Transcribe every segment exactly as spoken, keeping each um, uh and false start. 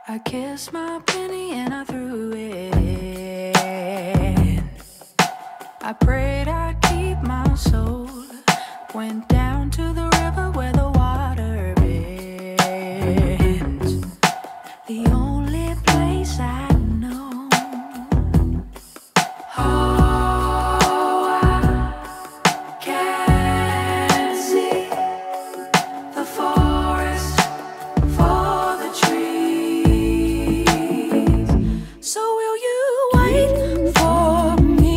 I kissed my penny and I threw it in. I prayed I'd keep my soul. Went down to the river where the water bends. The only place I know. Oh, I can see the forest for the trees. So will you wait for me?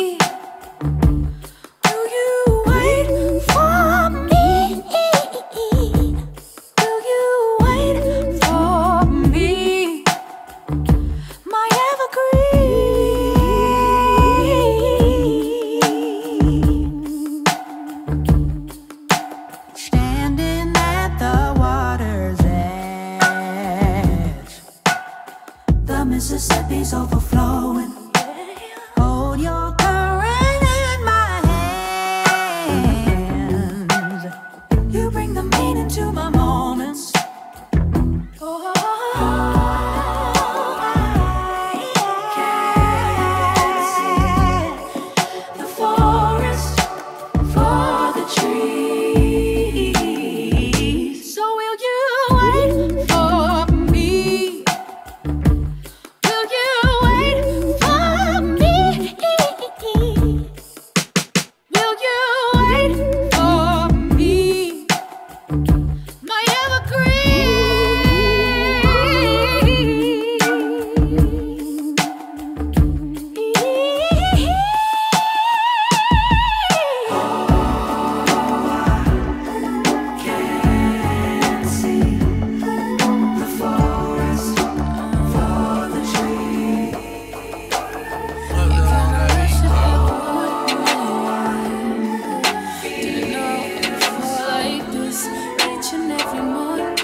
Will you wait for me? Will you wait for me? My evergreen. Standing at the water's edge, the Mississippi's overflowing. Hold your current in my hands. You bring the meaning to my moments. Oh, I can see the forest for the trees. So will you wait for me? Will you wait for me? Will you wait for me? My evergreen. Can't see the forest for the trees. Didn't know it felt like this each and every morning.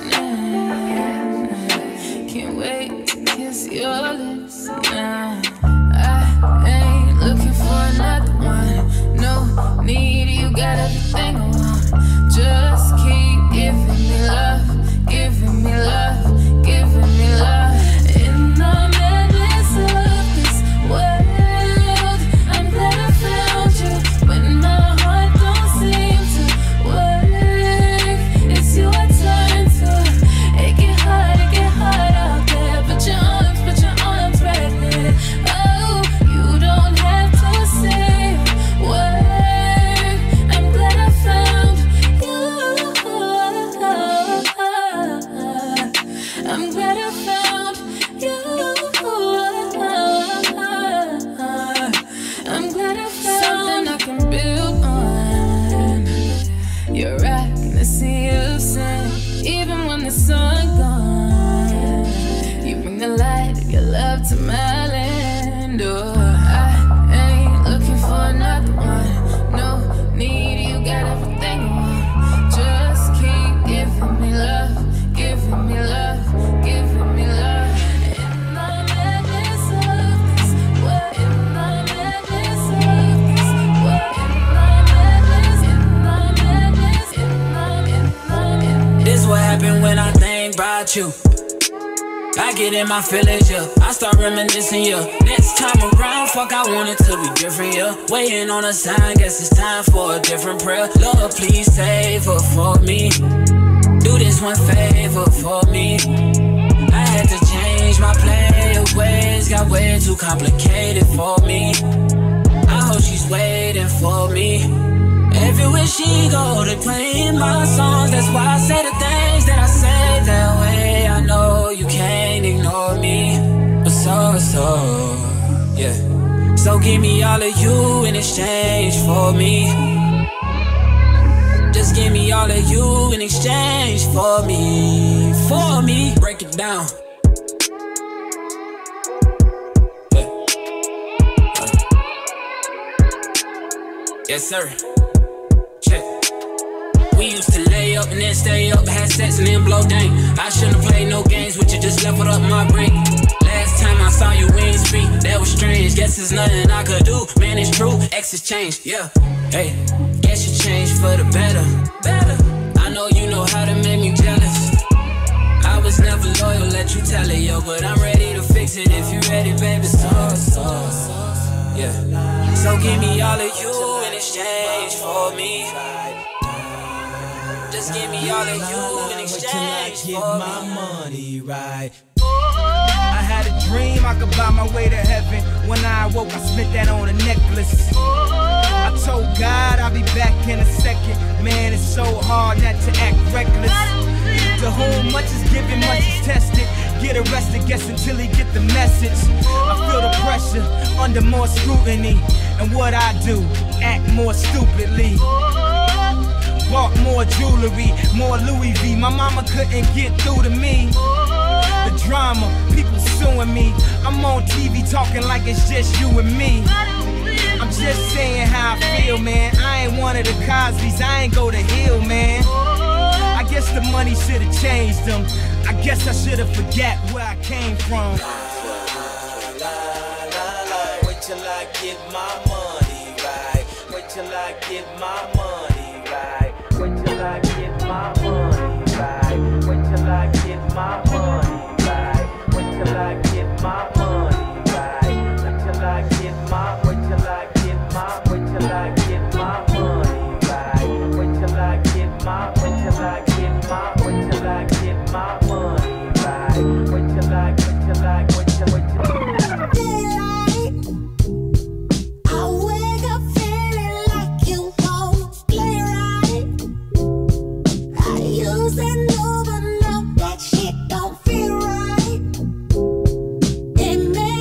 Can't wait to kiss your lips now. I ain't looking for another one. No need, you got everything I want. Just keep giving me love, giving me love, giving me love. In the madness of this world, I'm glad I found you. When my heart don't seem to work, it's your turn to. It get hard, it get hard out there. Put your arms, put your arms right there. Oh, you don't have to say a word. I'm glad I found you. I'm glad I found you. I'm glad I found something I can build on. You're rocking the sea of sand, even when the sun gone. You bring the light of your love to my land. Oh, I ain't looking for another one. No need, you got everything I want. Just keep giving me love, giving me love, giving me love. In the madness of this world, in the madness of this world, in the madness, in the madness, in the, in the, in the. This what happened when I think about you. I get in my feelings, yeah. I start reminiscing, yeah. Next time around, fuck, I want it to be different, yeah. Waiting on a sign, guess it's time for a different prayer. Lord, please save her for me. Do this one favor for me. I had to change my play ways, got way too complicated for me. I hope she's waiting for me. Everywhere she go, they playing my songs. That's why I say the things that I say that way. I know you can't ignore me, but so, so, yeah. So give me all of you in exchange for me. Just give me all of you in exchange for me, for me. Break it down. Yeah. Uh. Yes, sir. Check. We used to lay up and then stay up, had sex and then blow dang. I shouldn't have played no games with you, just leveled up my brain. Last time I saw you, we ain't speak, that was strange. Guess there's nothing I could do, man, it's true. Exes changed, yeah. Hey, guess you changed for the better. Better. I know you know how to make me jealous. I was never loyal, let you tell it, yo. But I'm ready to fix it if you ready, baby. So, so, yeah. So give me all of you in exchange for me. Just give me all of you in exchange get for my me. money right. I had a dream I could buy my way to heaven. When I awoke, I spent that on a necklace. I told God I'll be back in a second. Man, it's so hard not to act reckless. To whom much is given, much is tested. Get arrested, guess until he get the message. I feel the pressure under more scrutiny. And what I do, act more stupidly. Bought more jewelry, more Louis V. My mama couldn't get through to me. The drama, people suing me. I'm on T V talking like it's just you and me. I'm just saying how I feel, man. I ain't one of the Cosbys, I ain't go to Hill, man. I guess the money should've changed them. I guess I should've forgot where I came from. Wait till I get my money right. Wait till I get my money right. Wait till I get my money right. Wait till I get my money right. Wait till I get my money right. Wait till I get my. Wait till I get my. Wait till I get my money right. Wait till I get my. Wait till I get my. Wait till I get my money right. Wait till I. Wait till I. Wait till. Wait till. And know, but no, that shit don't feel right. It makes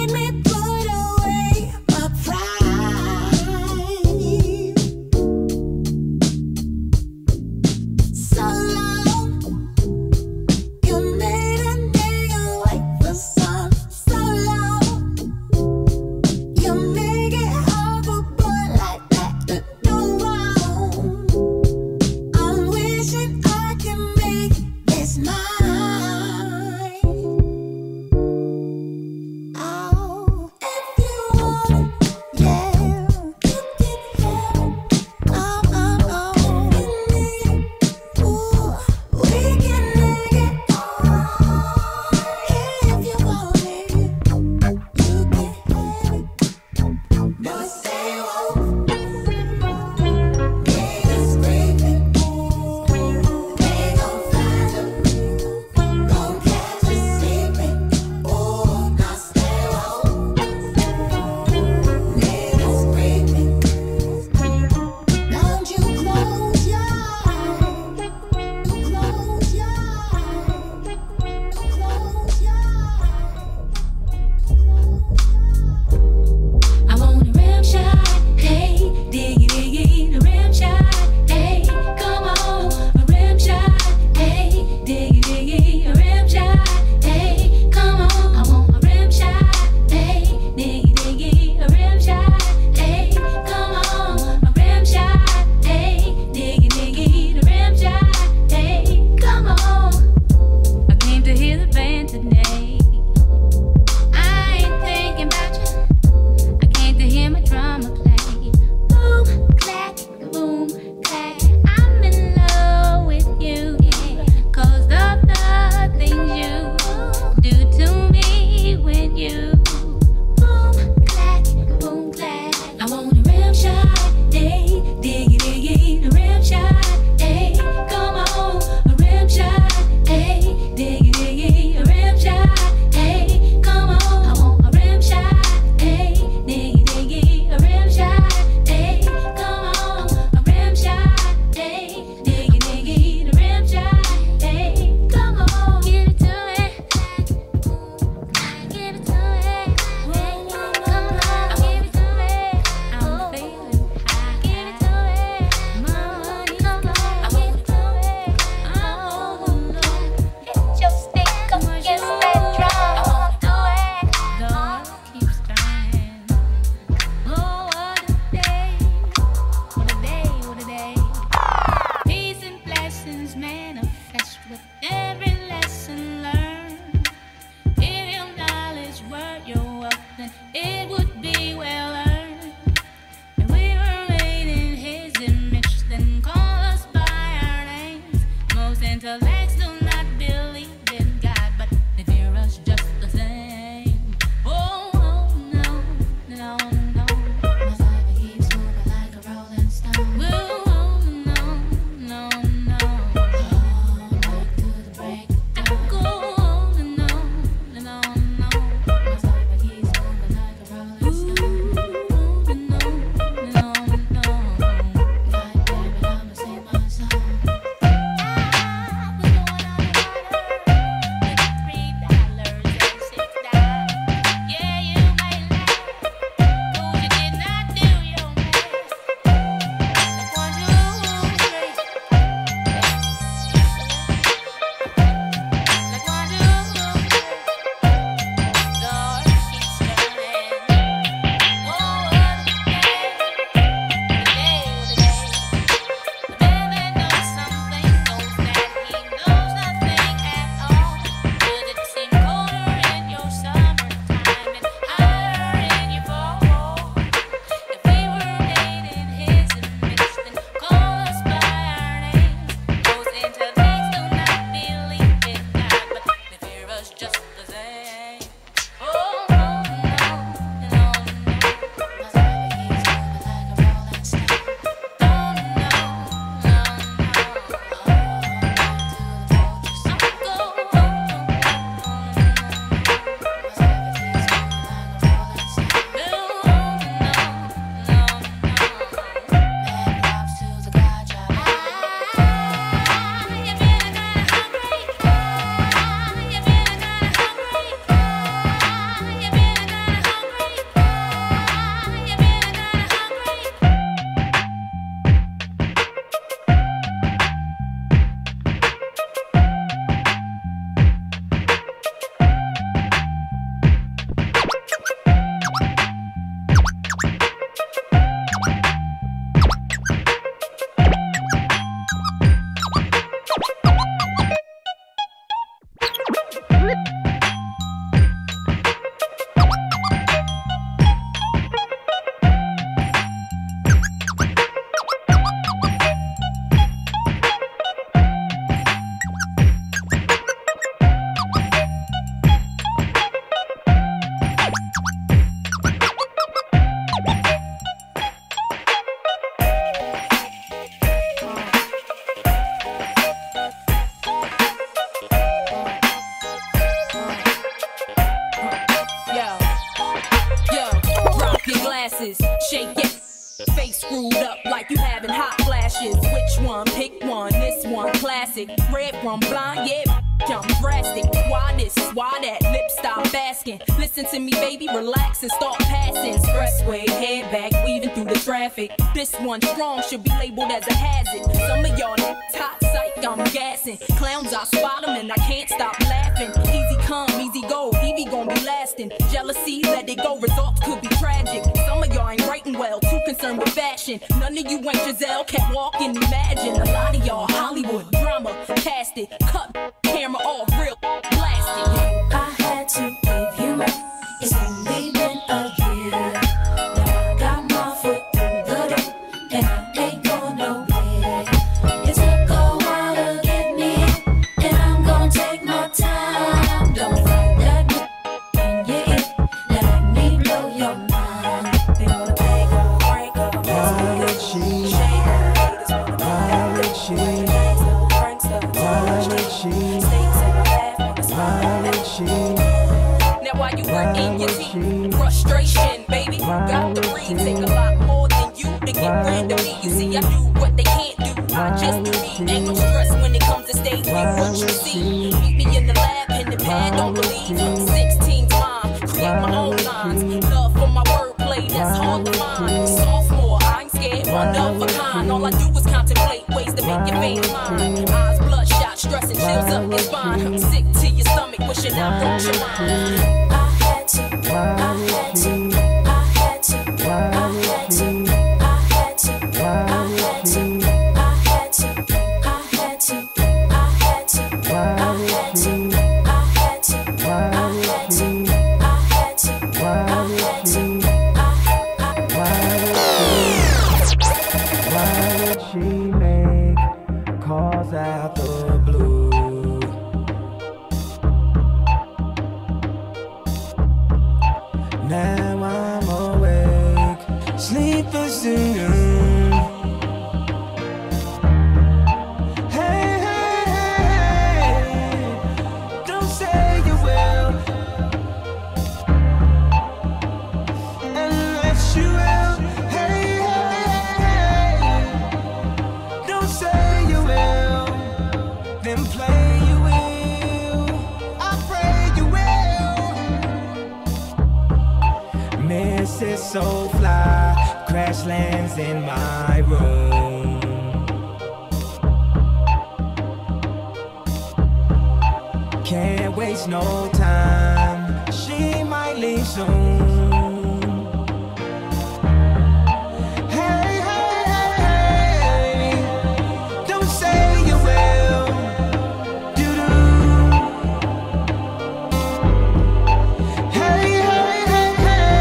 Face screwed up like you having hot flashes. Which one? Pick one. This one classic. Red from blind, yeah. I'm drastic. Why this? Why that? Lip stop asking. Listen to me, baby, relax and start passing. Expressway, head back, weaving through the traffic. This one strong should be labeled as a hazard. Some of y'all hot psych, I'm gassing. Clowns, I spot them and I can't stop laughing. Easy come, easy go, Evie gon' be lasting. Jealousy, let it go, results could be tragic. Some of y'all ain't writing well, too concerned with fashion. None of you ain't Giselle, can't walk and imagine. A lot of y'all Hollywood drama, cast it, cut camera off, real blasting. I had to leave you. It's only been a year. Now I got my foot through the door, and I ain't going nowhere. It took a while to get me, and I'm gonna take my time. Don't fight that when you're in. Let me blow your mind. They wanna make a break up, Why would she? Why would she? Why would she? Why would she? Now while you work in your teeth, frustration, baby, got to breathe. Take a lot more than you to get rid of me. You see, I do what they can't do, I just do me. Ain't no stress when it comes to stage, be what you see. Meet me in the lab, in the pad, don't believe. sixteen's mine, create my own lines. Love for my wordplay, that's hard to find. Sophomore, I ain't scared, one of a kind. All I do is contemplate ways to make your veins mine. Eyes bloodshot, stress and chills up your spine. I'm sick to your stomach, wishing I broke your mind. I had to, I had to, I had to, I had to, I had to, I had to, I had to, I had to, I had to, I had to, I had to, I had to, I had to, I had to, Why would she make calls out the blue? Now I'm awake, sleepless soon. Hey, hey, hey, hey, don't say you will, unless you will. Hey, hey, hey, don't say you will, then play you will. I pray you will. Missus Soulfly crash lands in my room. Can't waste no time, she might leave soon. Hey, hey, hey, hey, don't say you will. Doo-doo. Hey, hey, hey,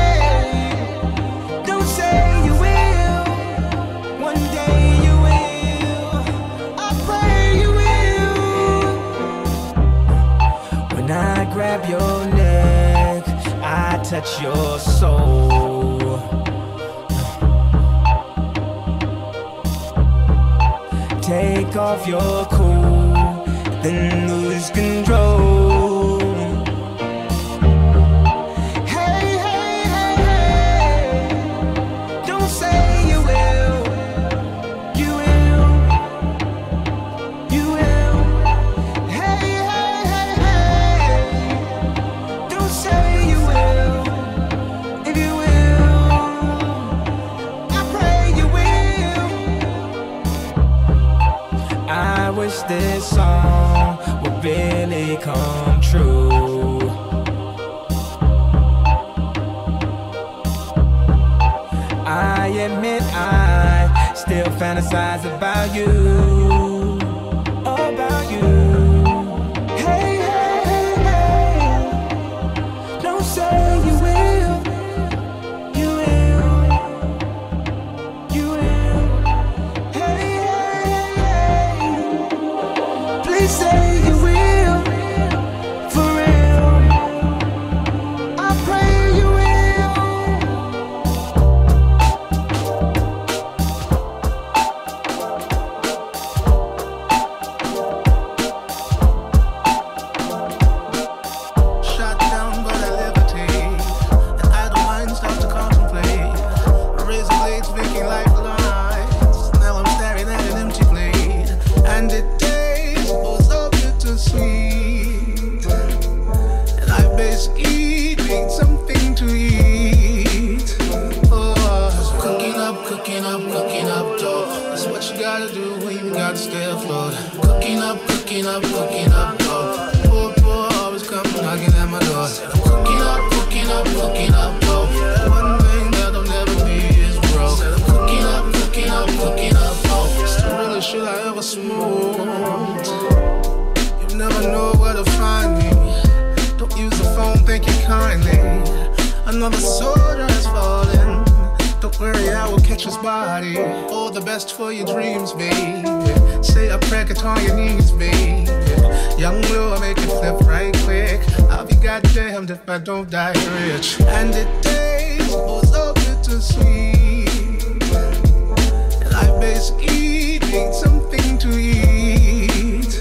hey, don't say you will. One day you will, I pray you will. When I grab your neck, I touch your soul. Take off your cool, then lose control. Hey, hey, hey, hey, don't say you will. You will, you will. Hey, hey, hey, hey, don't say you will. If you will, I pray you will. I wish this song would really come true. I admit I still fantasize about you, about you. Hey, hey, hey, hey, don't say you will. You will, you will. Hey, hey, hey, hey, please say you will. For real, I pray you will. cooking up, cooking up dough. That's what you gotta do when you gotta stay afloat. Cooking up, cooking up, cooking up dough. Poor, poor, always come knocking at my door. I'm cooking up, cooking up, cooking up dough. One thing that I'll never be is broke. I'm cooking up, cooking up, cooking up dough. It's the realest shit I ever smoked. You never know where to find me. Don't use the phone, thank you kindly. Another soldier has fallen. Don't worry, I will catch his body. All the best for your dreams, baby. Say a prayer, get on your knees, baby. Young Lou, I'll make it flip right quick. I'll be goddamned if I don't die rich. And the days oh so good to see. And I basically need something to eat.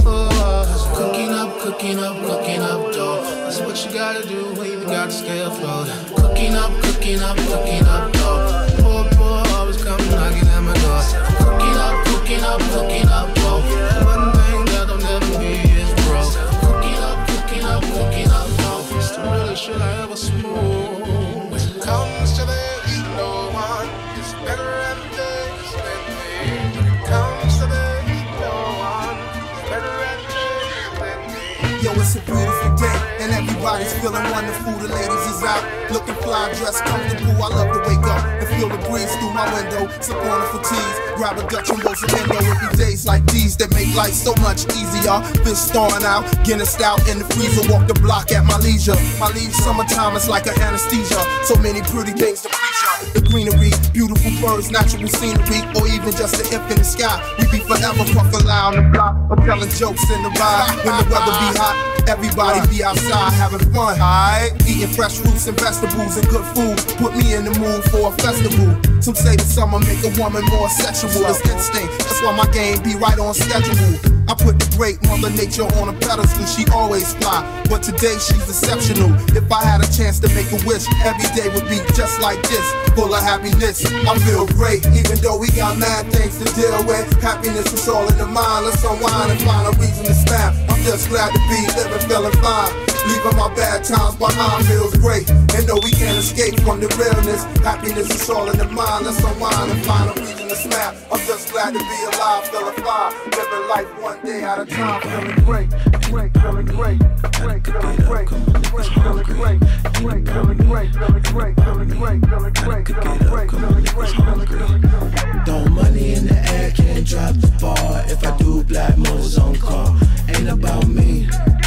Oh, cooking up, cooking up, cooking up dough. That's what you gotta do when you gotta stay afloat. Cooking up, cooking up, cooking up dough. Poor, poor, always come knocking at my door. Cooking up, cooking up, cooking up dough. One thing that'll never be is broke. Cooking up, cooking up, cooking up dough. It's the realest shit I ever smoked. When it comes to this, no one is better at this than me. When it comes to this, no one is better at this than me. Yo, it's a beautiful day, and everybody's feeling wonderful. The ladies is out, looking fly, dressed comfortable. I love to wake up and feel the breeze through my window. Sip on the fatigues, grab a Dutch and roll some endo. It be days like these that make life so much easier. Fish thawing out, Guinness out in the freezer. Walk the block at my leisure. My leave summertime is like an anesthesia. So many pretty things to please ya. The greenery, beautiful birds, natural scenery, or even just the infinite sky. We be forever fucking loud on the block, or telling jokes in the ride. When the weather be hot, everybody be outside having fun. Alright, eating fresh fruits and vegetables and good food. Put me in the mood for a festival. Some say the summer make a woman more sexual. It's instinct, that's why my game be right on schedule. I put the great Mother Nature on a pedestal. She always fly, but today she's exceptional. If I had a chance to make a wish, every day would be just like this, full of happiness. I feel great, even though we got mad things to deal with. Happiness is all in the mind. Let's unwind and find a reason to snap. I'm just glad to be living, feeling fine. Leaving my bad times behind feels great. And though we can't escape from the realness, happiness is all in the mind. Let's unwind and find a reason to snap. I'm just glad to be alive, feeling fine. Living life one day at a time, feeling great, great, feeling great, great, feeling great, great, feeling great, great, feeling great, feeling great, feeling great, feeling great, feeling great, feeling great, feeling great. Throw money in the air, can't drop the bar. If I do, black modes on call. Ain't about me.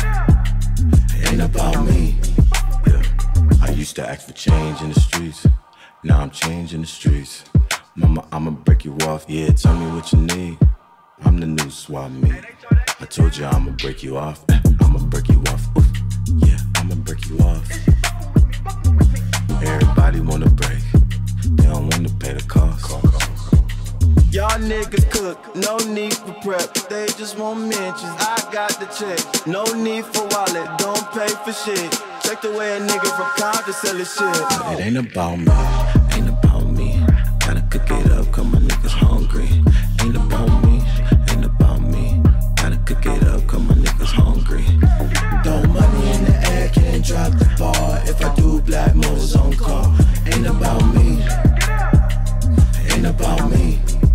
Ain't about me. Yeah. I used to ask for change in the streets. Now I'm changing the streets. Mama, I'ma break you off. Yeah, tell me what you need. I'm the new swap meet. I told you I'ma break you off. I'ma break you off. Oof. Yeah, I'ma break you off. Everybody wanna break. They don't wanna pay the cost. Y'all niggas cook, no need for prep. They just want mentions, I got the check. No need for wallet, don't pay for shit. Check the way a nigga from Compton sell his shit. But it ain't about me, ain't about me. Gotta cook it up, cause my niggas hungry. Ain't about me, ain't about me. Gotta cook it up, cause my niggas hungry. Throw money in the air, can't drop the bar. If I do, black modes on call. Ain't about me, ain't about me.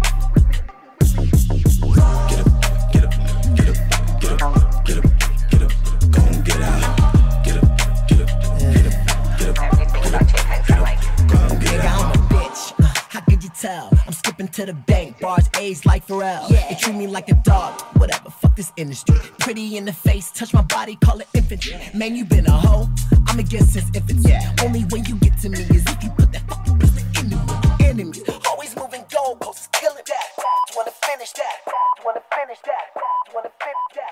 I'm skipping to the bank, bars A's like Pharrell. Yeah. They treat me like a dog, whatever, fuck this industry. Pretty in the face, touch my body, call it infantry. Man, you been a hoe, I'm against his infancy. Yeah. Only way you get to me is if you put that fucking pistol in me with the enemies. Always moving goalposts, killing that. Just wanna finish that, just wanna finish that, just wanna finish that.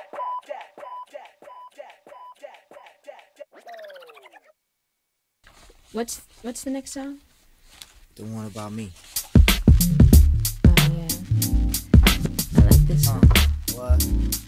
What's what's the next song? The one about me. Oh yeah, I like this one. Uh, what?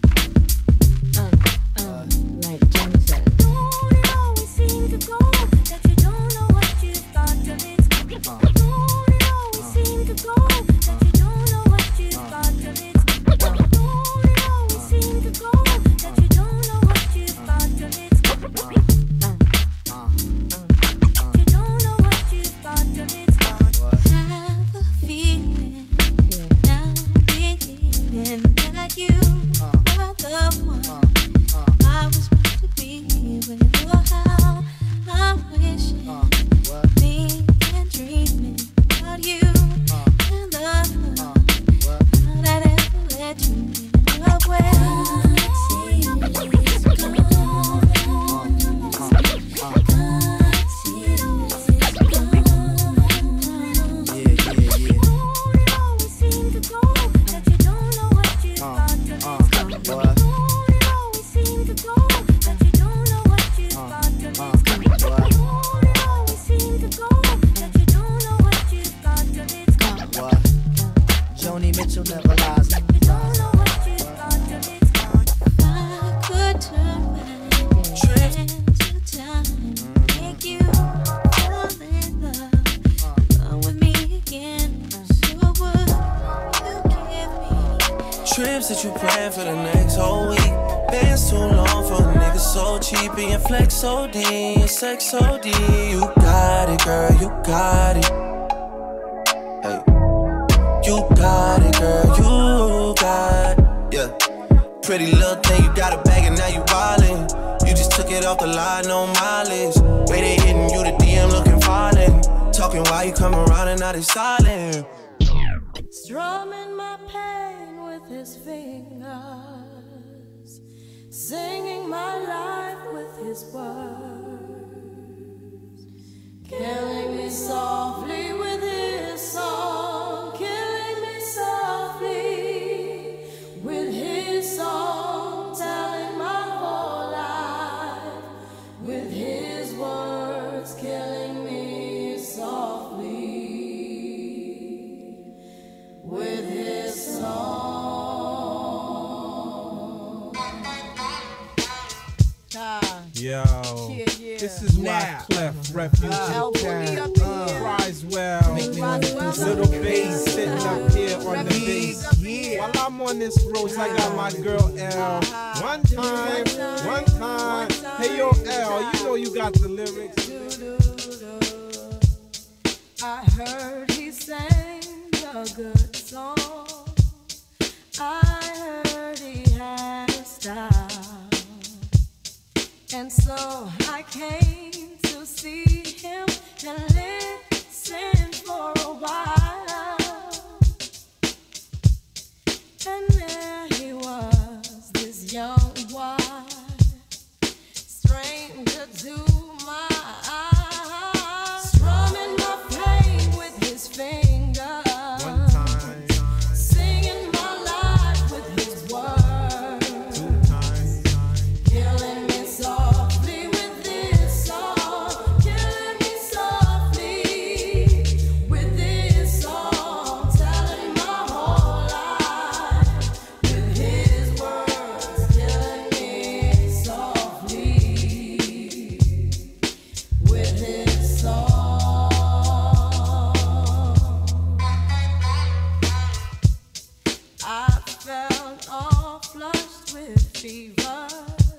Uh, uh, like Johnny said. Don't it always seem to go that you don't know what you've got till it's gone. Don't it always seem to go that you don't know what you've got till it's gone. Don't it always seem to go that you don't know what you've got till it's gone. You don't know what you've got till it's gone. Have a potential never lies. You don't know what you've got till it's gone. I could turn back into time, make you fall in love, come with me again. So would you give me trips that you plan for the next whole week? Bands too long for a nigga so cheap. And flex so D, and sex so D. You got it, girl, you got it. Hey, you got it, girl, you got it. Yeah, pretty little thing, you got a bag and now you wildin'. You just took it off the line, no mileage. Way they hitting you, the D M looking violent. Talking while you come around and now they silent. Strumming my pain with his fingers, singing my life with his words, killing me softly with his song, killing me softly with his song, telling my whole life with his words, killing me softly with his song. Yo, Yeah, yeah. this is Now. Wyclef, Refugee Uh, put me Cat, up in here. Risewell, Risewell. Little bass sitting up here on the Refugees bass. up here. While I'm on this road, I got my girl L. One time, one time. Hey yo L, you know you got the lyrics. I heard he sang a good song. I heard he had a style. And so I came to see him and listen for a while. And there he was, this young boy, stranger to my eyes, strumming my pain with his fingers, One time, singing my life with his words, two times, killing me softly with this song, killing me softly with this song, telling my whole life with his words, killing me softly with his song. I felt all flushed with fever,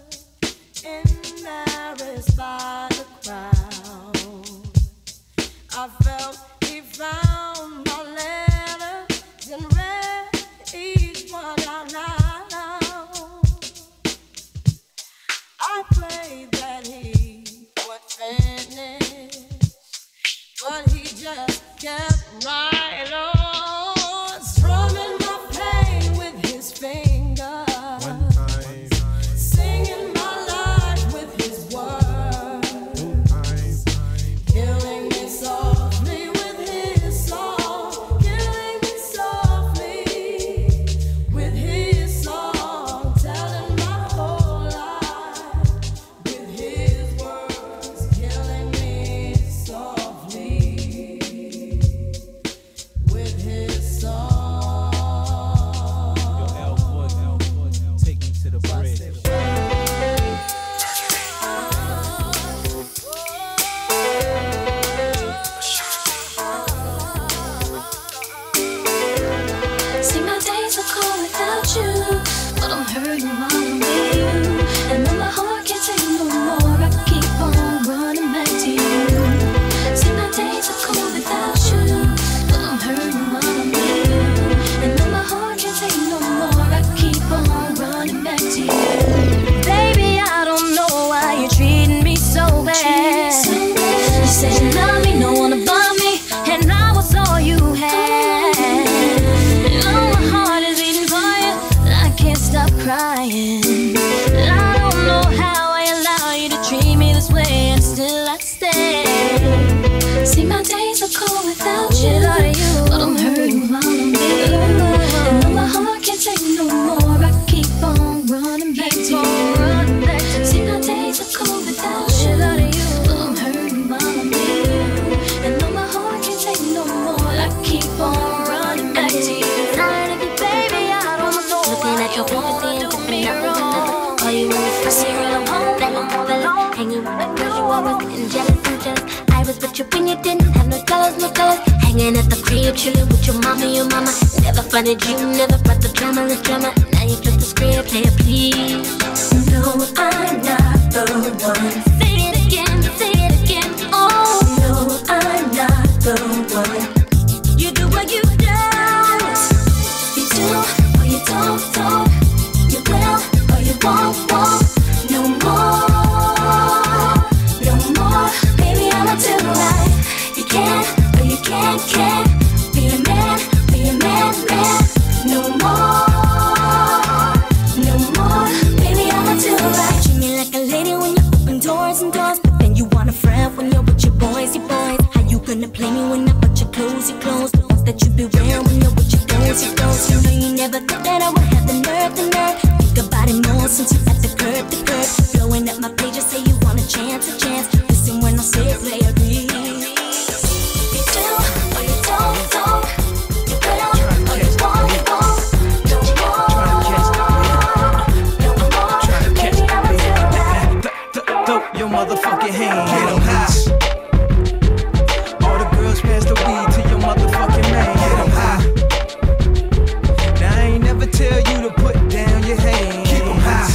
embarrassed by the crowd. I felt he found my letters and read each one out loud. I prayed that he would finish, but he just kept right on, strumming my pain with his fingers, one time, singing my life with his words, two times, killing me softly with his song. met you when you didn't have no dollars, no dollars. Hanging at the crib, chilling with your mama, your mama. Never fun a dream, never brought the drama, the drama. Now you flip the script, play it please. No, I'm not the one. Say it again, say it again. Oh, no, I'm not the one. You do what you do. You do or you don't, don't. You will or you won't, won't. No more, no more. Baby, I'ma do right. You can or you can't, can't. Be a man, be a man, man. No more, no more. Baby, I'ma do right. Treat me like a lady when you open doors and doors, but then you want a friend when you're with your boys, your boys. How you gonna play me when I put your clothes, your clothes? The ones that you be wearing when you're with your girls, your girls. You know you never thought that I would have the nerve, the nerve. Think about it more since you at the curb, the curb. Blowing up my pages, say you want a chance, a chance. Listen when I say play a beat. You do or you don't, don't. You will or you won't, won't. No more, no more. Baby, I'ma do right. Throw your motherfucking hand. Get 'em high. All the girls pass the weed to your motherfucking man. Get 'em high. Now I ain't never tell you to put down your hand. Keep 'em high.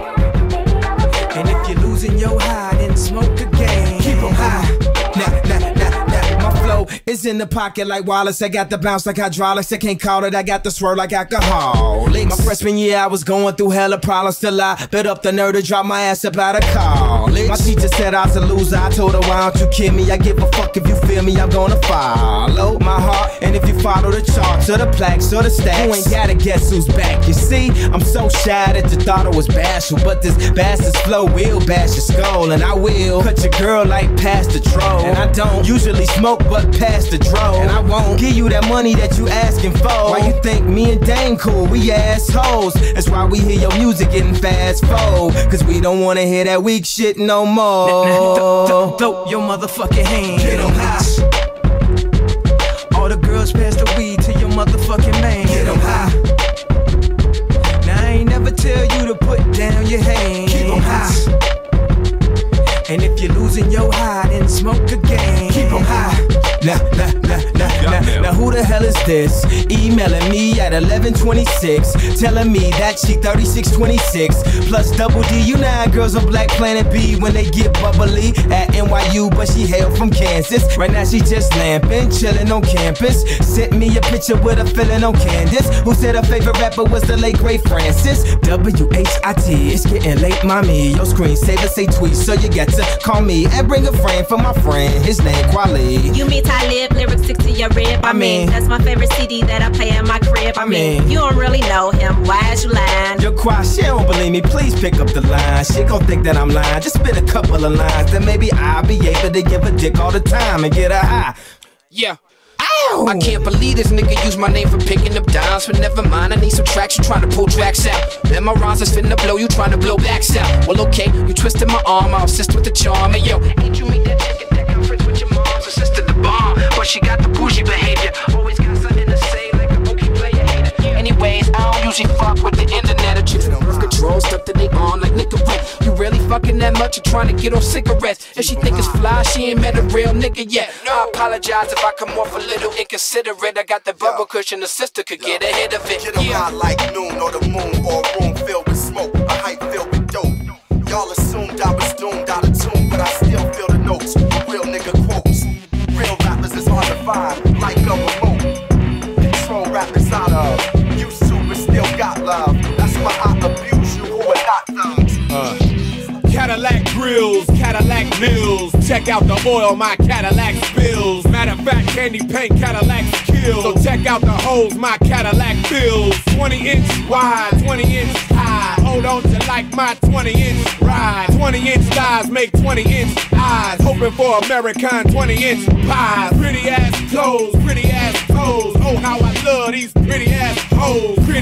And if you're losing your high, then smoke again. Keep 'em high. Nah, nah, nah, nah. My flow is in the pocket like Wallace. I got the bounce like hydraulics. I can't call it. I got the swirl like alcohol. My freshman year, I was going through hella problems. Still, I bit up the nerve to drop my ass up out of college. My teacher said I was a loser. I told her, why don't you kid me? I give a fuck if you feel me. I'm gonna follow my heart. And if you follow the charts or the plaques or the stacks, you ain't gotta guess who's back. You see, I'm so shy that you thought it was bashful, but this bastard's flow will bash your skull, and I will cut your girl like past the troll. And I don't usually smoke, but past the dro. And I won't give you that money that you asking for. Why you think me and Dame cool? We assholes. That's why we hear your music getting fast forward, cause we don't wanna hear that weak shit no more. Throw, throw your motherfucking hand. Get 'em high. All the girls pass the weed to your motherfucking man. Get 'em high. Now I ain't never tell you to put down your hand. Keep 'em high. And if you're losing your high, then smoke again. Keep 'em high. Nah, nah, nah, nah, nah. Now who the hell is this? Emailing me at eleven twenty-six, telling me that she thirty-six twenty-six plus double D. You know how girls on Black Planet B when they get bubbly at N Y U, but she hail from Kansas. Right now she just lamping, chilling on campus. Sent me a picture with a feeling on Candace, who said her favorite rapper was the late great Francis. W H I T, it's getting late, mommy. Your screensaver say tweet, so you got to call me and bring a friend for my friend. His name Kweli. You meet Talib, lyrics stick to your rib. I, I mean, that's my favorite C D that I play in my crib. I, I mean, mean, you don't really know him. Why is you lying? Your quiet, she don't believe me. Please pick up the line. She gon' think that I'm lying. Just spit a couple of lines, then maybe I'll be able to give a dick all the time and get a high. Yeah. Ow. I can't believe this nigga used my name for picking up dimes. But never mind, I need some tracks. You trying to pull tracks out. Then my rhymes is finna blow. You trying to blow backs out. Well, okay, you twisted my arm. I'll assist with the charm. Hey, yo, ain't you meet that chicken that got friends with your mom's sister the bomb? But she got the bougie behavior. Always got something to say like a okay player hater. Anyways, I don't usually fuck with the internet or chicks. Birth control stuff that they on like Nicorette. You really fucking that much or trying to get off cigarettes? If she think it's fly, she ain't met a real nigga yet. I apologize if I come off a little inconsiderate. I got the bubble cushion, the sister could get ahead of it. Get 'em high like noon or the moon, or a room filled with smoke, a hype filled with dope. Y'all assumed I was doomed out of tune, but I still feel the notes. Real nigga quotes. Real rappers is hard to find, like a remote. Control rappers out of. Used to, but still got love. That's why I abuse you who are not thugs. Uh. Cadillac grills, Cadillac mills. Check out the oil my Cadillac spills. Matter of fact, candy paint Cadillac kills. So check out the holes my Cadillac fills. twenty inch wide, twenty inch high. Hold on to like my twenty inch ride. twenty inch thighs make twenty inch eyes. Hoping for American twenty inch pies. Pretty ass clothes, pretty ass toes. Oh, how I love these pretty ass hoes. Pretty ass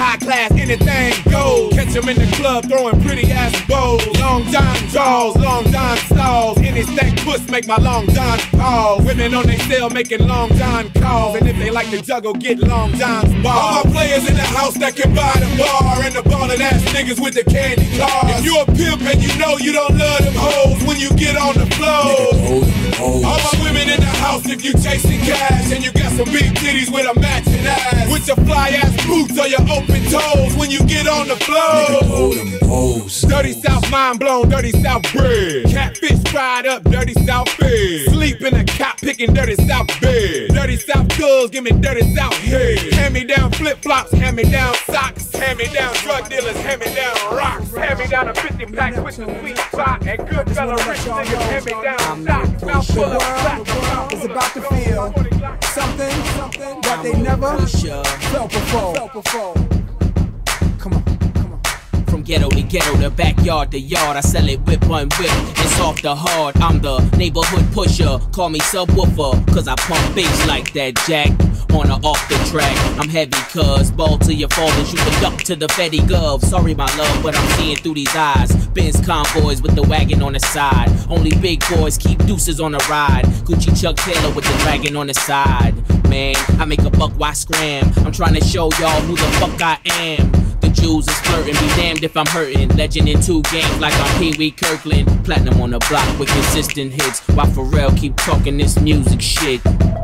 high class, anything goes. Catch them in the club throwing pretty ass bows. Long John jaws, long John stalls. Any stack puss make my long John pause. Women on they cell making long John calls. And if they like to juggle, get long John's balls. All my players in the house that can buy the bar. And the ballin' ass niggas with the candy cars. If you a pimp and you know you don't love them hoes when you get on the floor. All my women in the house if you chasing cash. And you got some big titties with a matching ass. With your fly ass boots or your open toes when you get on the floor. Dirty South mind blown, dirty South bread. Catfish fried up, dirty South bed. Sleep in a cop picking dirty South bed. Dirty South girls give me dirty South head. Hand me down flip flops, hand me down socks. Hand me down drug dealers, hand me down rocks. Hand me down a fifty pack with the sweet spot. And good fella rich niggas hand me down stocks. Mouth full of flat. Is about to feel something, something that they never felt before. Felt before. Come on. From ghetto to ghetto, to backyard to yard, I sell it whip on whip, it's off the hard. I'm the neighborhood pusher, call me subwoofer, cause I pump bass like that, Jack. On or off the track, I'm heavy cuz ball to your fathers, you can duck to the Fetty Gov. Sorry my love, but I'm seeing through these eyes. Benz convoys with the wagon on the side. Only big boys keep deuces on the ride. Gucci Chuck Taylor with the dragon on the side. Man, I make a buck, why scram? I'm trying to show y'all who the fuck I am. The Jews is flirting, be damned if I'm hurting. Legend in two games like I'm Pee Wee Kirkland. Platinum on the block with consistent hits. While Pharrell keep talking this music shit.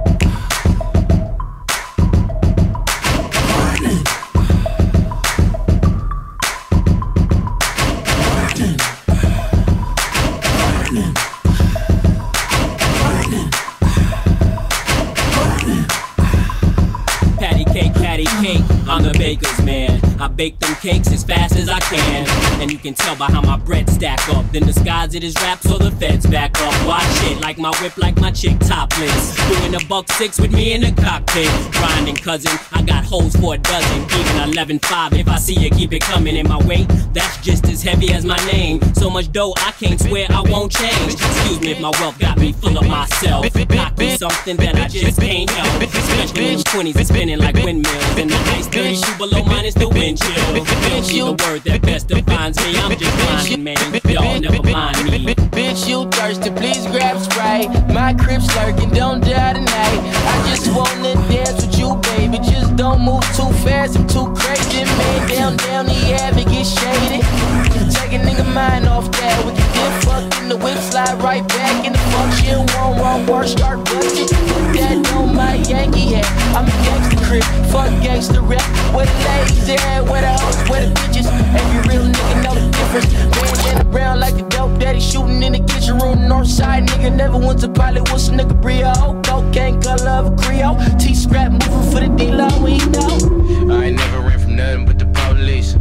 I'm the baker's man. I bake them cakes as fast as I can. And you can tell by how my bread stack up. Then disguise it as rap so the feds back up. Watch it like my whip, like my chick topless. Doing a buck six with me in the cockpit. Grinding cousin, I got hoes for a dozen. Even eleven five if I see you keep it coming in my weight. That's just as heavy as my name. So much dough I can't swear I won't change. Excuse me if my wealth got me full of myself. I do something that I just can't help. Especially when the twenties are spinning like windmills. And the ice thirty shoe below mine is the wind chill. Don't need the word that best defines me. I'm just blinding, man. Y'all never mind me. Bitch, you thirsty, please grab Sprite. My crib's lurking, don't die tonight. I just wanna dance with you, baby. Just don't move too fast, I'm too crazy. Man, down, down the avenue, get shady. Take a nigga mind off that. We can get fucked in the whip, slide right back in the function. Won't wrong work, start busting. Put that on my Yankee hat. I'm a gangster crib, fuck gangster rap. Where the ladies at, where the hoes, where the bitches. Every real nigga know the difference. Man in the brown like a dope daddy shooting in the kitchen room. Northside nigga never went to pilot. What's a nigga Brio? Cocaine color of a Creole. T-scrap moving for the D-Lo, we know. I ain't never ran from nothing but the police.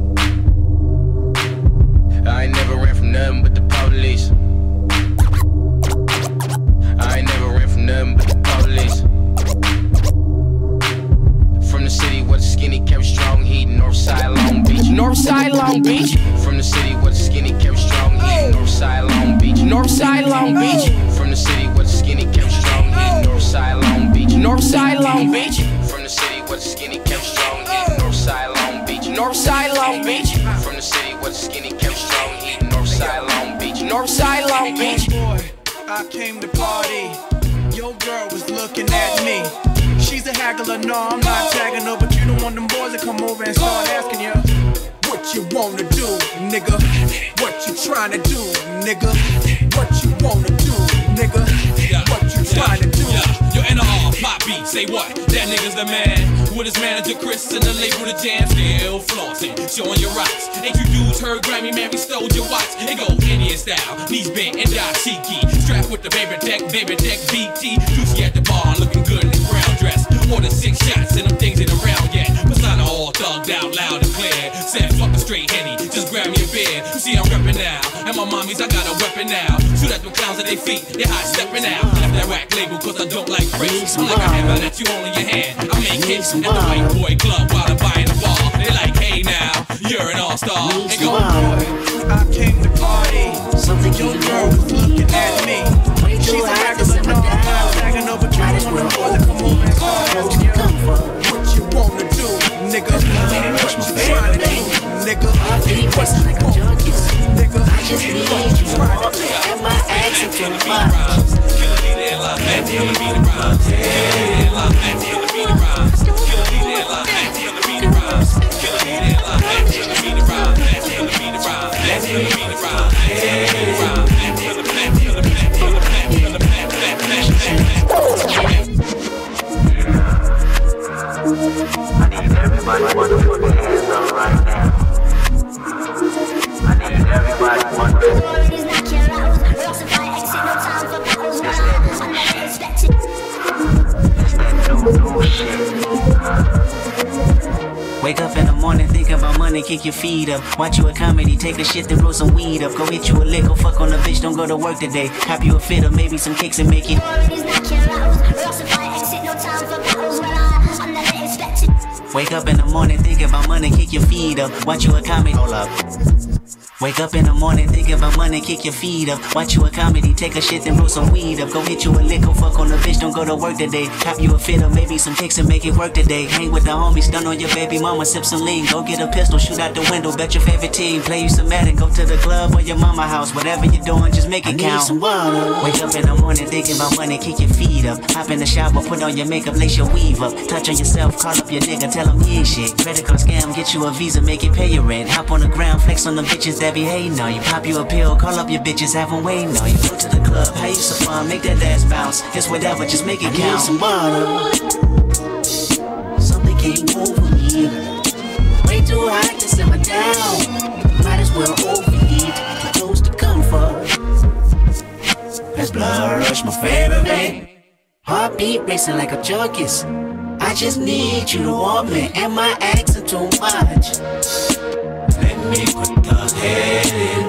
I ain't never ran from nothing but the police. I ain't never ran from nothing but the police. From the city where the skinny kept strong heat, Northside Long Beach. Northside Long Beach. From the city where the skinny kept strong heat, Northside Long Beach. Northside Long Beach. From the city where the skinny kept strong heat, Northside Long Beach. Northside Long Beach. From the city where the skinny kept strong heat, Northside Long Beach. Northside Long Beach. From the city where the skinny kept strong heat, Northside Long Beach. Northside Long Beach. Boy, I came to party. Your girl was looking at me. She's a haggler, no, I'm not tagging her, but you don't want them boys to come over and start asking you what you wanna do, nigga. What you trying to do, nigga. What you wanna do, nigga. What you trying to do. Yo, N R, pop beat, say what? That nigga's the man. With his manager Chris and the label The Jam, still flossing, showing your rocks. Ain't you dudes heard Grammy, man, we stole your watch. It go Indian style, knees bent and dashiki. Strapped with the baby tech, baby tech B T. Juicy at the bar, looking good in his brown dress. More than six shots and them things ain't around yet. Persona all thugged out, loud and clear. Said fuck a straight Henny, just grab me a beer. You see I'm reppin' now, and my mommies, I got a weapon now. Shoot at them clowns at their feet, they high steppin' out. Left that rack label cause I don't like bricks. I'm like a hammer that you hold in your hand. I make hits at the white boy club while I'm buying the ball. They like, hey now, you're an all-star. And go, I came to party. Something your girl was looking at me. She's a haggler, no, I'm not tagging her, but you don't want them boys to come over and start asking you what you wanna do, nigga. What you trying to do, nigga? Nigga, I just need you more and my action too much. I need everybody wanna put their hands up right now. I need everybody wanna put their Wake up in the morning, think about money, kick your feet up. Watch you a comedy, take a shit, then roll some weed up. Go hit you a lick, go fuck on the bitch, don't go to work today. Cop you a fit or maybe some kicks and make it. Wake up in the morning, think about money, kick your feet up. Watch you a comedy, hold up. Wake up in the morning, think about money, kick your feet up. Watch you a comedy, take a shit, then roll some weed up. Go hit you a lick, go fuck on the bitch, don't go to work today. Cop you a fit or maybe some kicks and make it work today. Hang with the homies, stun on your baby mama, sip some lean. Go get a pistol, shoot out the window, bet your favorite team. Play you some Madden, go to the club or your mama house. Whatever you're doing, just make it I count. Need some water. Wake up in the morning, thinking about money, kick your feet up. Hop in the shower, put on your makeup, lace your weave up. Touch on yourself, call up your nigga, tell him he ain't shit. Credit card scam, get you a visa, make it pay your rent. Hop on the ground, flex on the bitches that be hating on you. Pop you a pill, call up your bitches, have them waiting on you. Go to the club, have you some fun, make that ass bounce. It's whatever, just make it I count. Need some water. Something came over me. Way too hot to simmer down. Might as well overeat. Too close to comfort. That's blood rush, my favorite thing. Heartbeat racing like a junkies. I just need you to want me, and my accent too much. Let me put the head in.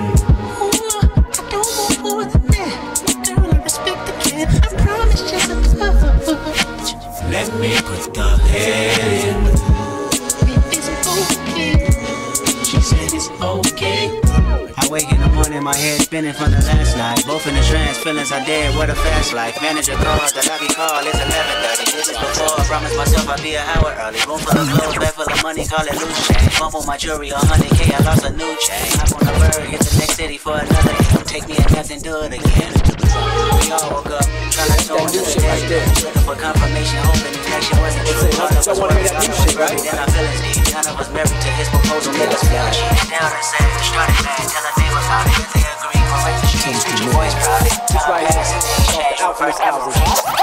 Let me put the head in. Is it okay? She said it's okay. I wake in the morning, my head spinning from the last night. Both in the trance, feelings I dead, what a fast life. Manager calls, the lobby call, it's eleven thirty. This is before I promised myself I'd be an hour early. Room full of clothes, bag full of money, call it loose change. Bump on my jewelry, one hundred K, I lost a new chain. Hop on the bird, hit the next city for another game. Take me a nothing, do it again. We all woke up, trying to show into the day. Looking for confirmation, hoping the connection wasn't true. All of us were right, then our feelings deep. None of us married to his proposal, niggas flash. Down and sad, the starting man, tell a neighbor about it. If they agree, correct the streets, get your voice proud. Time passes, change your first album.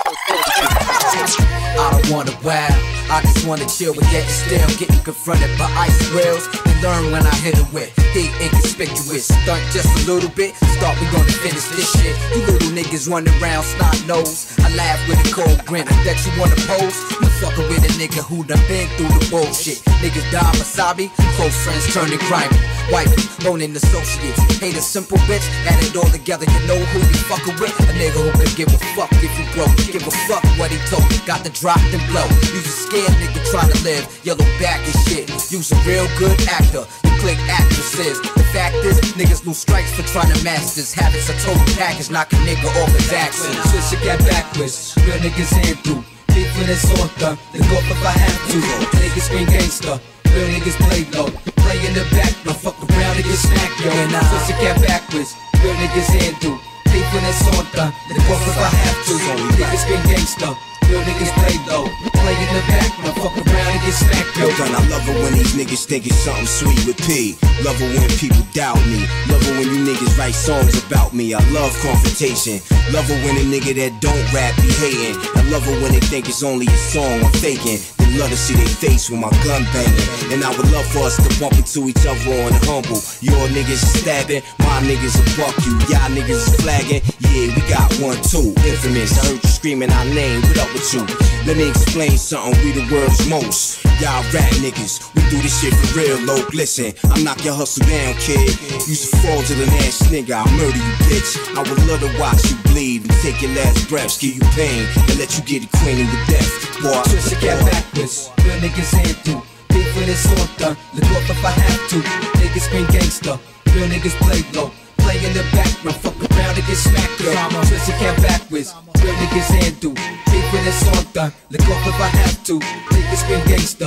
I don't wanna wow, I just wanna chill with getting still, getting confronted by ice rails, and learn when I hit it with heat inconspicuous. Stunt just a little bit, start we gonna finish this shit. You little niggas running around snot nose. I laugh with a cold grin. I bet you wanna pose. You fucking with a nigga who done been through the bullshit. Niggas die wasabi, close friends turning grimy. Wifey, loaning associates, hate a simple bitch, add it all together. You know who you fucking with? A nigga who can give a fuck if you broke. Give a fuck what he told. Got the drop and blow. You's a scared nigga trying to live, yellow back and shit. You's a real good actor, you click actresses. The fact is, niggas lose strikes for trying to masters. Habits a total package, knock a nigga off his axis. Switch it, get backwards, real niggas in through. Beef when it's on them, then go if I have to. Niggas scream gangster, real niggas play low. Play in the back, no fuck around and get smacked, yo. Switch it, get backwards, real niggas in through. Beef when it's on them, then go if I have to. Niggas scream gangster. Real niggas play low, play in the back, no fuck around and get smacked, yo. Done, I love it when these niggas think it's something sweet with P. Love it when people doubt me. Love it when you niggas write songs about me. I love confrontation. Love it when a nigga that don't rap be hating. I love it when they think it's only a song I'm faking. They love to see their face with my gun banging. And I would love for us to bump into each other on the humble. Your niggas is stabbing, my niggas will fuck you. Y'all niggas is flagging, yeah, we got one too. Infamous, I heard you screaming our name, what up with you? Let me explain something, we the world's most. Y'all rap niggas, we do this shit for real, low. Listen, I knock your hustle down, kid. Use a fraudulent ass nigga, I'll murder you, bitch. I would love to watch you bleed and take your last breaths, give you pain, and let you get acquainted with death. Boy, twist it, get backwards, real niggas in through. Beef when it's on them, look off if I have to. Niggas scream gangster, real niggas play low. Play in the background, fuck around and get smacked, yo. Twist it, get backwards, real niggas in through. Beef when it's on them, look off if I have to. Niggas scream gangster,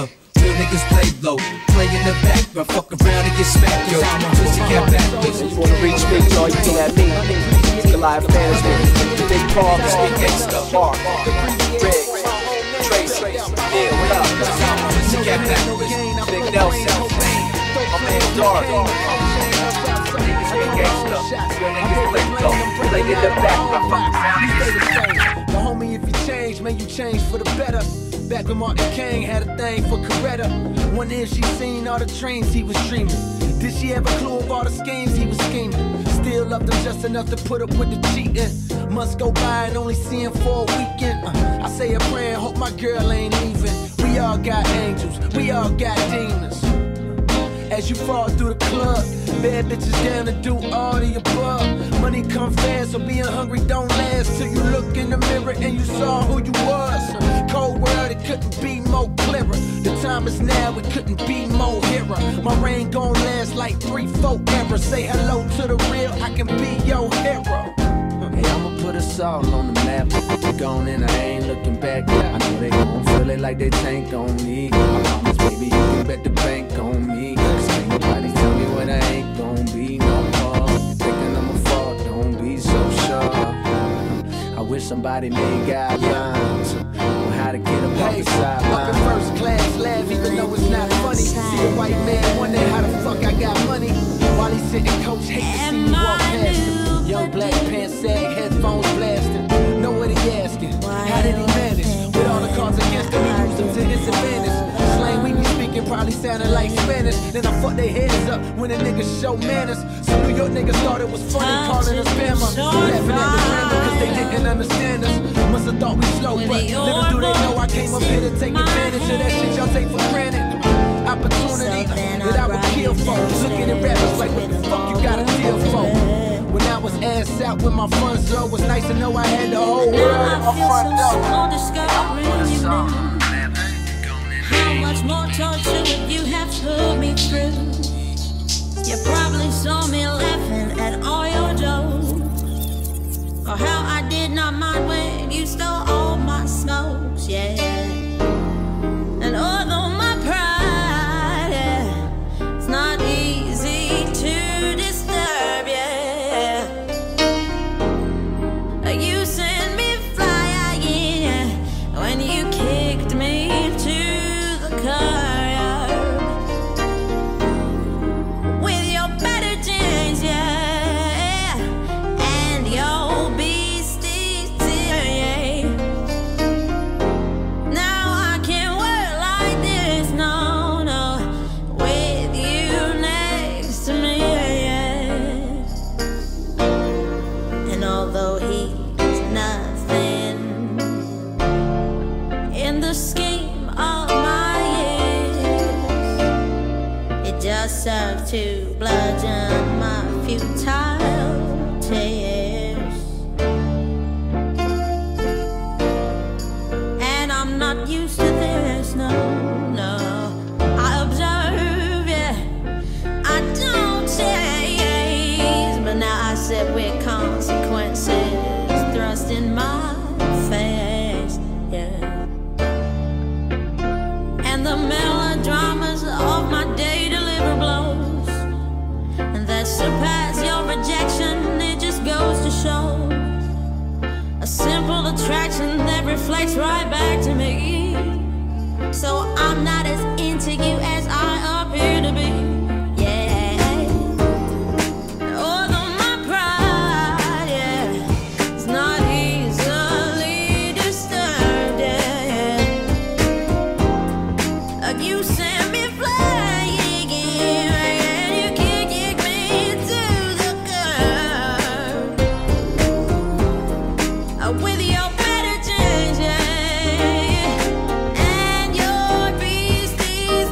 Real niggas play low, play in the background, fuck around and get smacked, yo. Pussycat backwards. You wanna reach me, all you can at me. Goliath management, Big Paul, Big Gangsta, Bar, Riggs, Tracy, yeah, what up? Pussycat backwards. Big Nelson, my man Dark. Big Gangsta, real niggas play low, play in the background, fuck around and get smacked. But homie, if you change, man, you change for the better. Back when Martin King had a thing for Coretta. Wonder if she seen all the trains he was streaming. Did she have a clue of all the schemes he was scheming? Still loved him just enough to put up with the cheating. Months go by and only see him for a weekend. Uh, I say a prayer and hope my girl ain't leaving. We all got angels, we all got demons. As you fall through the club, bad bitches down to do all the above. Money come fast, so being hungry don't last. Till you look in the mirror and you saw who you was. Cold world, it couldn't be more clearer. The time is now, it couldn't be more hero. My reign gon' last like three, four ever. Say hello to the real, I can be your hero. Hey, I'ma put us all on the map. Gone and I ain't looking back. I know they gon' feel it like they tank on me. I promise, baby, you can bet the bank on me. Cause ain't nobody tell me what I ain't gon' be no more. Thinking I'ma fall, don't be so sure. I wish somebody made guidelines on how to get up off the sideline. Fucking first class laugh, even though it's not funny. See a white man wonder how the fuck I got money. While he's sitting coach, hate to see me walk past him. Young black pants sag, headphones blasting. Know what he asking? How did he manage? With all the cards against him, he used them to his advantage. Slang we be speaking probably sounded like Spanish. Then I fuck their heads up when the niggas show manners. Some New York niggas thought it was funny calling us Bama. Laughing at the grammar cause they didn't understand us. Must have thought we slow, but little do they know I came up here to take advantage of that shit y'all take for granted. Opportunity that I would kill for. Looking at rappers like what the fuck you got a deal for. When I was ass out with my funds low, was nice to know I had the whole world in my front door. How much more torture would you have put me through? You probably saw me laughing at all your jokes, or how I did not mind when you stole all my smokes, yeah. And although my pride, yeah, it's not easy to disturb, yeah. You sent me flying, yeah, when you kicked me to the curb. With your better jeans, yeah, and your beastie tear, yeah. Now I can't work like this, no, no, with you next to me, yeah. And although he's nothing in the scheme of my years, it just served to bludgeon my futile tears. And I'm not used to this, no, no. I observe, yeah, I don't chase, but now I sit with consequences thrust in my face, yeah. And the melodramas of my day deliver blows, and that surpass your rejection. It just goes to show a simple attraction that reflects right back to me. So I'm not as into you as I appear to be. With your better jeans, yeah, and your beasties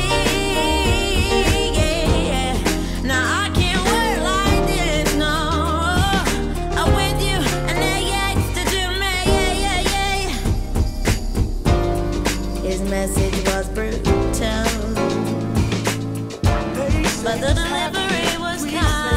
tee, yeah. Now I can't work like this, no. I'm with you, and they yikes to do me, yeah, yeah, yeah. His message was brutal, but the delivery was kind.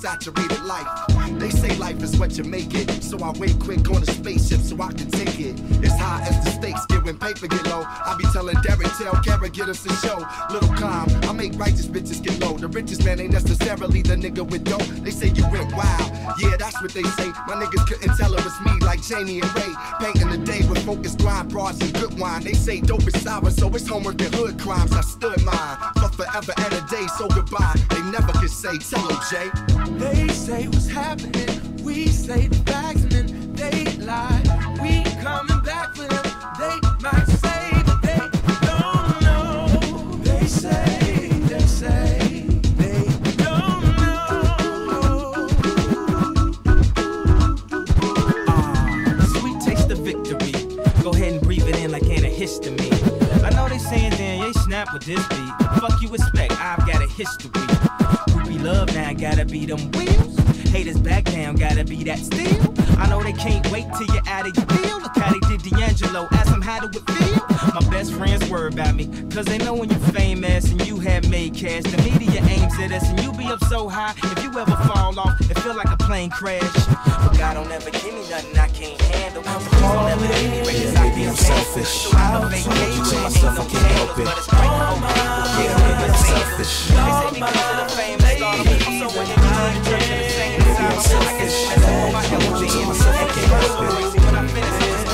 saturated life. They say life is what you make it, so I wait quick on a spaceship so I can take it. It's high as the stakes get when paper get low. I be telling Derek, tell Kara, get us a show. Little calm, I make righteous bitches get low. The richest man ain't necessarily the nigga with dough. They say you went wild, yeah, that's what they say. My niggas couldn't tell it was me like Cheney and Ray. Painting the day with focused grind, bras and good wine. They say dope is sour, so it's homework and hood crimes. I stood mine for forever and a day, so goodbye. They never could say, tell them, Jay. They say what's happening, we say the facts and then they lie. We coming back for them, they might say that they don't know. They say, they say, they don't know. Ah, sweet taste of victory. Go ahead and breathe it in like antihistamine. I know they saying, damn, they snap with this beat. Fuck you expect, I've got a history. Love now gotta be them wheels. Haters back down, gotta be that steel. I know they can't wait till you're out of your deal. Look how they did D'Angelo, ask them how do it feel. My best friends worry about me, cause they know when you're famous and you have made cash. The media aims at us and you be up so high. If you ever fall off, it feel like a plane crash. But God don't ever give me nothing I can't handle. I'm never give me races I can't selfish. So I know they can't do myself, I can't help it. But it's great to hope I'm selfish. They say because of the fame and stardom, I'm so when you mind the church at the same time. I guess that's all my help to end myself, I can't help it. When I finish this, I'm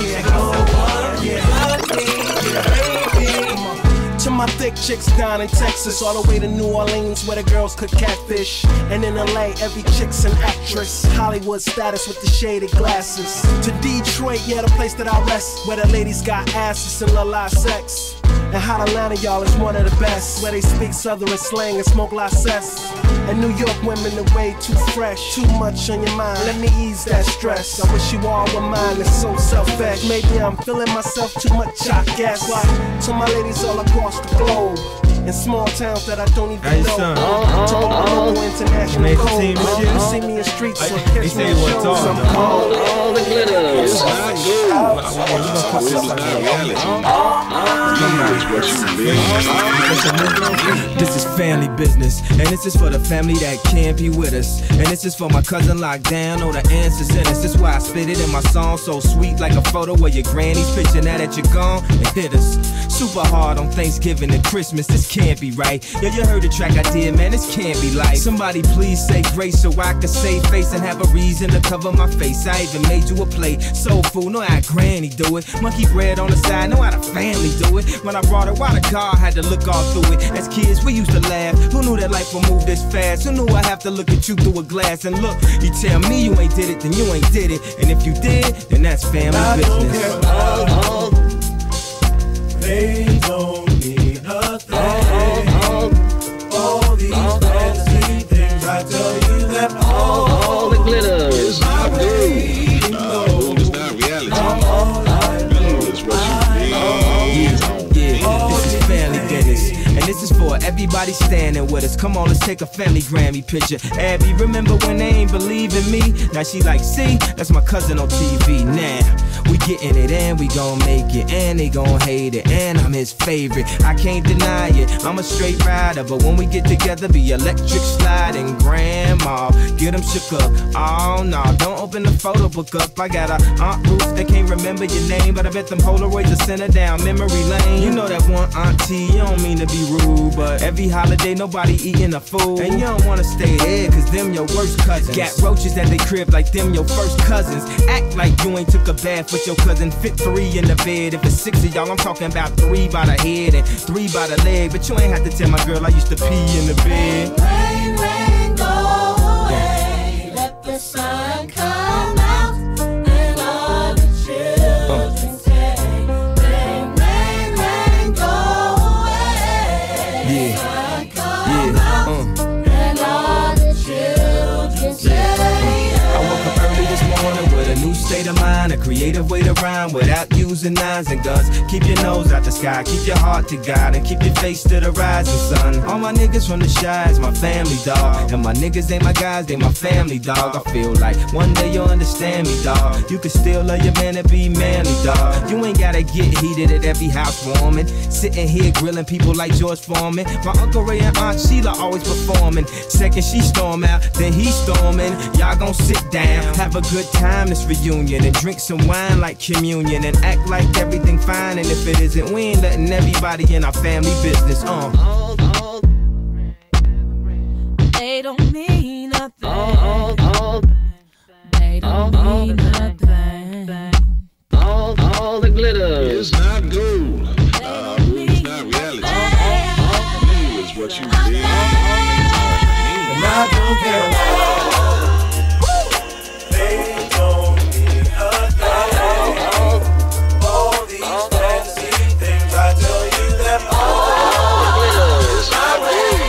to my thick chicks down in Texas, all the way to New Orleans where the girls could catfish. And in L A, every chick's an actress. Hollywood status with the shaded glasses. To Detroit, yeah, the place that I rest, where the ladies got asses and love live sex. And Hot Atlanta, y'all, is one of the best, where they speak southern slang and smoke la cess. And New York women are way too fresh, too much on your mind, let me ease that stress. I wish you all were mine, it's so selfish. Maybe I'm feeling myself too much, I guess. But to my ladies all across the globe, in small towns that I don't even hey, know. Son. To all the international code. You see me in streets, so catch me in shows. I'm all, all the glitters. This is family business, and this is for the family that can't be with us. And this is for my cousin locked down, know the answers in us. This is why I spit it in my song, so sweet like a photo of your granny's picture. Now that you're gone, it hit us super hard on Thanksgiving and Christmas. This can't be right. Yo, you heard the track I did, man, this can't be life. Somebody please say grace so I can save face and have a reason to cover my face. I even made you a plate, soul food, know how granny do it. Monkey bread on the side, know how the family do it. When I brought it, why the car had to look all through it. As kids, we used to laugh. Who knew that life would move this fast? Who knew I have to look at you through a glass and look? You tell me you ain't did it, then you ain't did it. And if you did, then that's family I business. don't care about all. They don't mean a thing. All these fancy things, I tell you that all, all the glitter is not gold. No, it's not reality. All I know is what you Yeah, yeah, this is family business. And this is for everybody standing with us. Come on, let's take a family Grammy picture. Abby, remember when they ain't believe in me? Now she like, see, that's my cousin on T V. Now, we getting it and we gon' make it. And they gon' hate it, and I'm his favorite. I can't deny it, I'm a straight rider. But when we get together, be electric sliding. Grandma, get them shook up. Oh no, don't open the photo book up. I got a Aunt Ruth that can't remember your name, but I bet them Polaroids will send her down memory lane. You know that one auntie, you don't mean to be rude, but every holiday nobody eating a food. And you don't wanna stay there, cause them your worst cousins. Got roaches at they crib like them your first cousins. Act like you ain't took a bath with your cousin. Fit three in the bed. If it's six of y'all, I'm talking about three by the head and three by the leg. But you ain't have to tell my girl I used to pee in the bed. Rain, rain, go away. Let the sun come out and all the children say, rain, rain, rain, go away. Yeah, Sun come yeah, out uh. and all the children say. I woke up early this morning with a new state of mind, a creative way to rhyme without using nines and guns. Keep your nose out the sky, keep your heart to God, and keep your face to the rising sun. All my niggas from the shy is my family, dog. And my niggas ain't my guys, they my family, dog. I feel like one day you'll understand me, dog. You can still love your man and be manly, dog. You ain't gotta get heated at every house warming. Sitting here grilling people like George Foreman. My Uncle Ray and Aunt Sheila always performing. Second she storm out, then he storming. Y'all gon' sit down, have a good time this reunion, and drink some wine like communion, and act like everything fine. And if it isn't, we ain't letting everybody in our family business. Uh. They don't mean nothing. They don't mean nothing. All, all the glitter is not gold. Uh, it's not reality. All, all you is what you did. And I don't care. They don't mean a thing. All these fancy things, I tell you that all the glitter is not gold.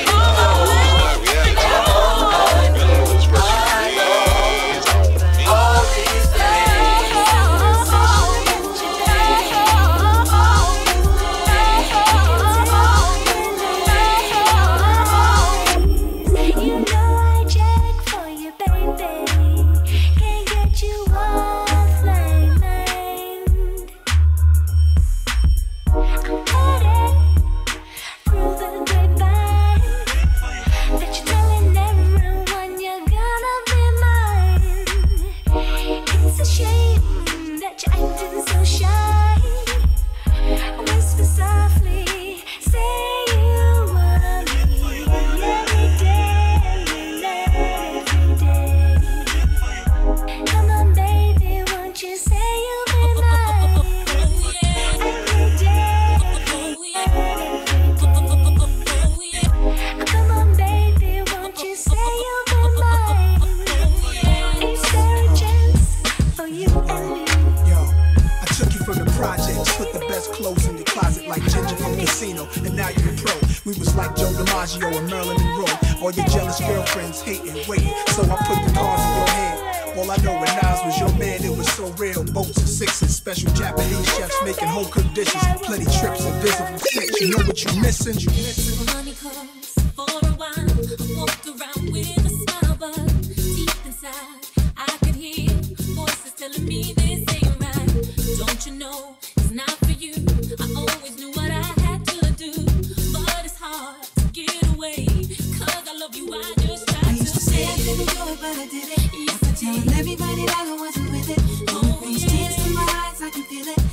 Missing, you missing. Money calls for a while. I walked around with a smile, but deep inside I could hear voices telling me this ain't right. Don't you know it's not for you? I always knew what I had to do, but it's hard to get away. Cause I love you, I just tried I used to say I couldn't do it, but I did it. Yes, I tell everybody that I wasn't with it. Oh, things tears in my eyes, I can feel it.